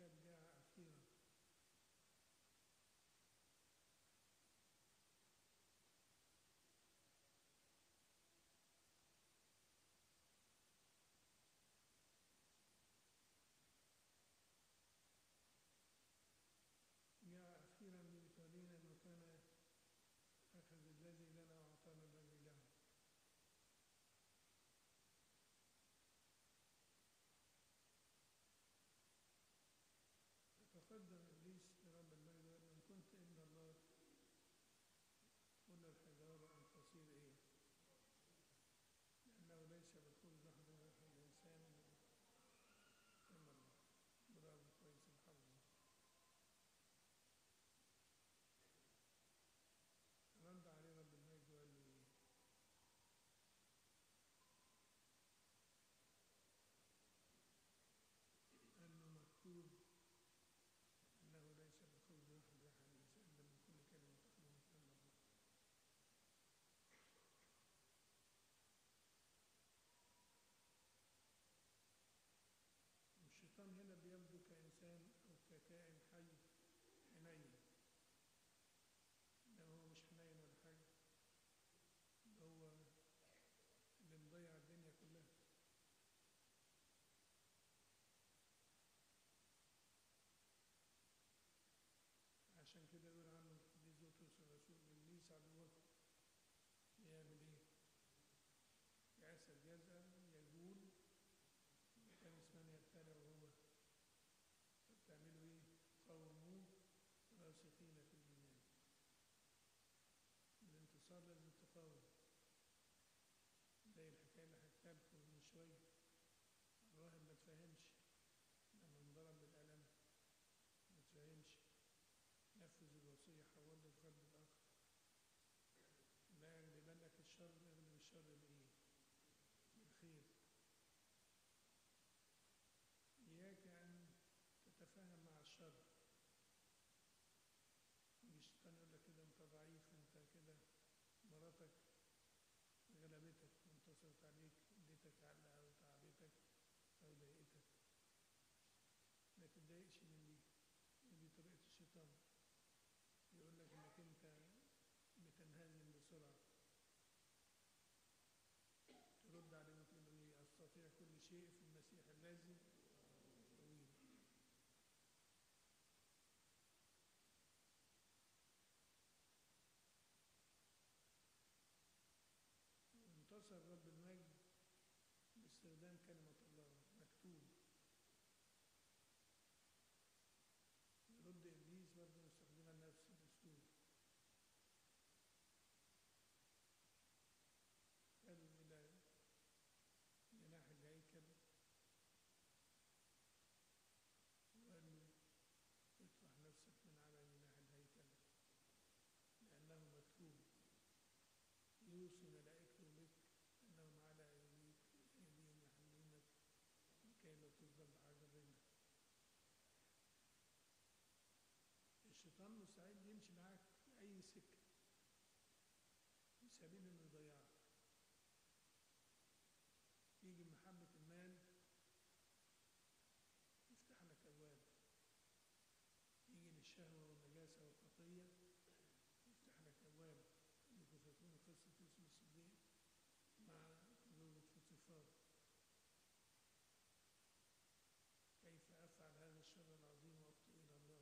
مشجع أخيرا. جاء أخيرا ليتولينا المكان، أخذ الذي لنا وأعطانا الذي له. فتقدم إبليس لرب المجد وقال: إن كنت ابن الله قل الحجارة أن تصير إيه؟ لأنه ليس بالخبز وحده يحيى الإنسان كما الله. برافو، كويس الحظ. رد عليه رب المجد وقال له إيه؟ قال له مكتوب إنه ليس بالخبز وحده يحيى الإنسان بل من كل كلمة تخرج من فم الله. الشيطان هنا بيبدو كإنسان أو ككائن حي حنين، إنما هو مش حنين ولا حاجة، هو اللي مضيع الدنيا كلها. عشان كده يقول عنه القديس بطرس الرسول: إبليس عدوكم يعمل إيه؟ كأسد يزعل يجول يلتمس من يبتلع وهو. فبتعملوا إيه؟ قاوموه راسخين في الإيمان. الانتصار لازم تقاوم، زي الحكاية اللي حكيتها لكم من شوية. الراهب ما تفهمش لما انضرب بالقلم، ما تفهمش، نفذ الوصية، حول له في قلب الآخر. لا يغلبنك الشر، يغلب الشر بإيه؟ بالخير. إياك أن تتفاهم مع الشر. يجي الشيطان يقول لك كده أنت ضعيف، أنت كده مراتك غلبتك وانتصرت عليك، اديتك علقة أو تعبتك أو ضايقتك. ما تتضايقش من دي، دي طريقة الشيطان. يقول لك إنك أنت بتنهزم بسرعة. ترد عليه وتقول له إيه؟ أستطيع كل شيء في المسيح الذي يقويني. وانتصر رب المجد باستخدام كلمة الله مكتوب. يرد إبليس برضه مستخدما نفس الأسلوب. قال إلى جناح الهيكل وقال له: اطرح نفسك من على جناح الهيكل، لأنه مكتوب: يوصي ملائكته بك أنهم على أيديهم يحملونك لكي لا تصدم بحجر رجلك. الشيطان مستعد يمشي معاك في أي سكة في سبيل إنه يضيعك. يجي محبة المال يفتح لك أبواب، يجي للشهوة والنجاسة والخطية يفتح لك أبواب. انكم فاكرين قصة يوسف الصديق مع زوجة فوطيفار، كيف أفعل هذا الشر العظيم وأخطئ إلى الله.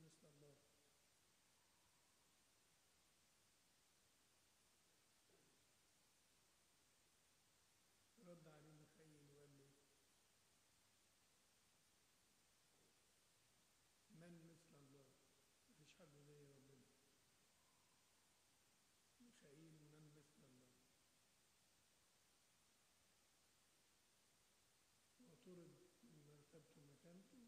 مثل الله. رد عليه ميخائيل وقال له من مثل الله؟ مفيش حد زي ربنا. ميخائيل من مثل الله. وطرد من مرتبته ومكانته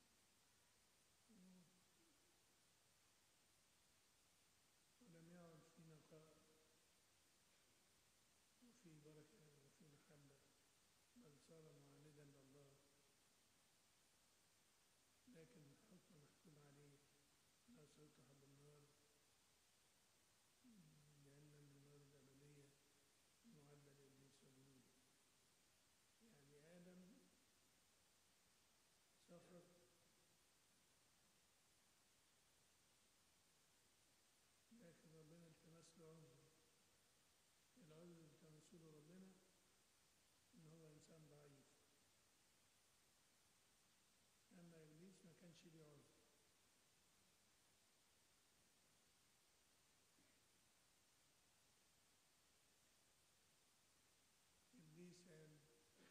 ولم يعد في نقاء وفي بركة وفي محبة، بل صار معاندا لله. لكن الحكم محكوم عليه لا سيطرح بالنار، جهنم النار الأبدية المعدة لإبليس وجنوده. يعني آدم سقط لكن ربنا التمس له عذر. العذر اللي التمسه له ربنا إن هو إنسان ضعيف، أما إبليس ما كانش ليه عذر. إبليس قال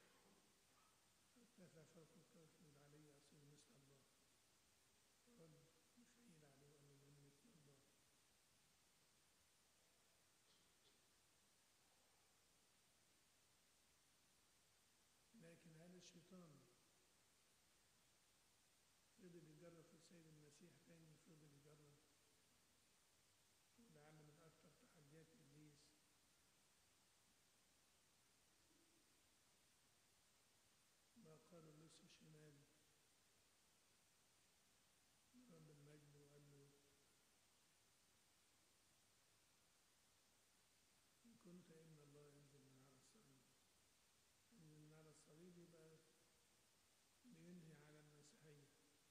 ارتفع فوق الكرسي علي أصير مثل الله. رد ميخائيل عليه وقال له من مثل الله. لكن هل الشيطان فضل يجرب في السيد المسيح تاني؟ فضل يجرب، ولعل من أكثر تحديات إبليس ما قاله اللص الشمالي رب المجد وقال له إن كنت ابن الله انزل من على الصليب. انزل من على الصليب يبقى بينهي على المسيحية.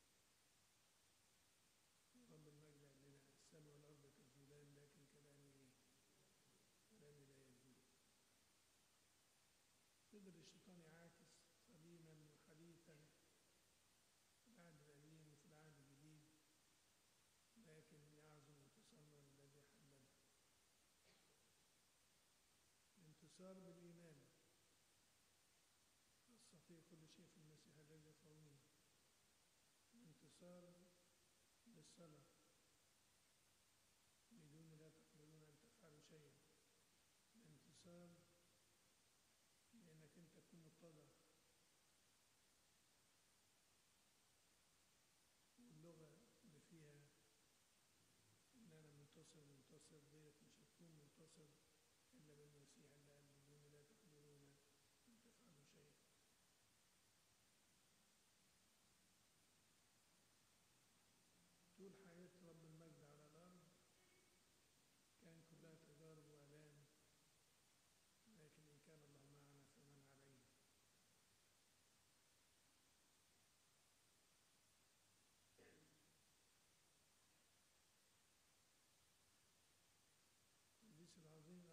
رب المجد قال لنا السماء والأرض تزولان لكن كلامي إيه؟ كلامي لا يزول. فضل الشيطان يعاكس قديما وحديثا في العهد القديم وفي العهد الجديد، لكن يعظم انتصارنا الذي حلنا. الانتصار بالإيمان. أستطيع كل شيء في المسيح الذي يقويني. الانتصار بالصلاة، بدون لا تقدرون أن تفعلوا شيئا. الانتصار بأنك أنت تكون متضع. واللغة اللي فيها إن أنا منتصر منتصر ديت مش هتكون منتصر إلا بالمسيح اللي قال بدون لا تقدرون أن تفعلوا شيئا. طول حياة رب المجد على الأرض كان كلها تجارب وآلام، لكن إن كان الله معنا فمن علينا. القديس العظيم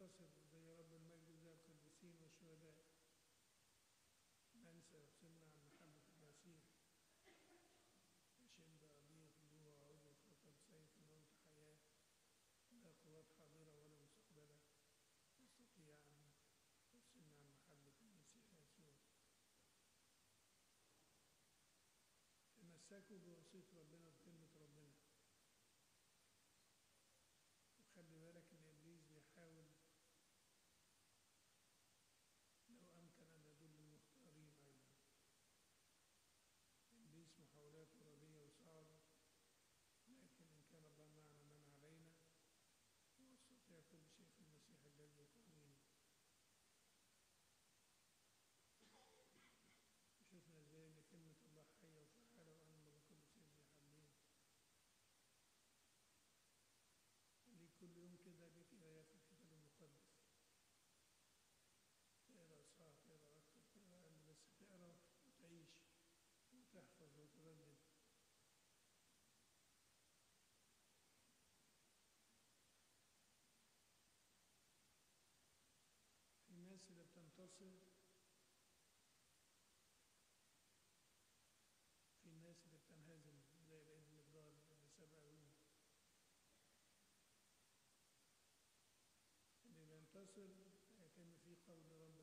بينتصر زي رب المجد زي القديسين والشهداء، ننسى وسمنا عن محبة المسيح، يشد أبيه خذوه وعوده فقد سيف موت حياة، لا قوات حاضرة ولا مستقبلة تستطيع أن تفصلنا عن محبة المسيح يسوع. تمسكوا بوصية ربنا وكلمة ربنا، وخلي بالك إن إبليس بيحاول لو أمكن أن يضل المختارين أيضا. إبليس محاولاته ردية وصعبة، لكن إن كان الله معنا من علينا، وأستطيع كل شيء في المسيح الذي يقويني. شفنا ازاي ان كلمة الله حية وفعالة وأنمى بكل سيف ذي حدين. ليك كل يوم كده ليك قراية في الكتاب المقدس، تقرا إصحاح، تقرا أكتر، تقرا أقل، بس تقرا وتعيش وتحفظ وتردد. في ناس اللي بتنتصر، في الناس اللي بتنهزم زي الابن الضال اللي سبق أبوه. اللي بينتصر يتم فيه قول رب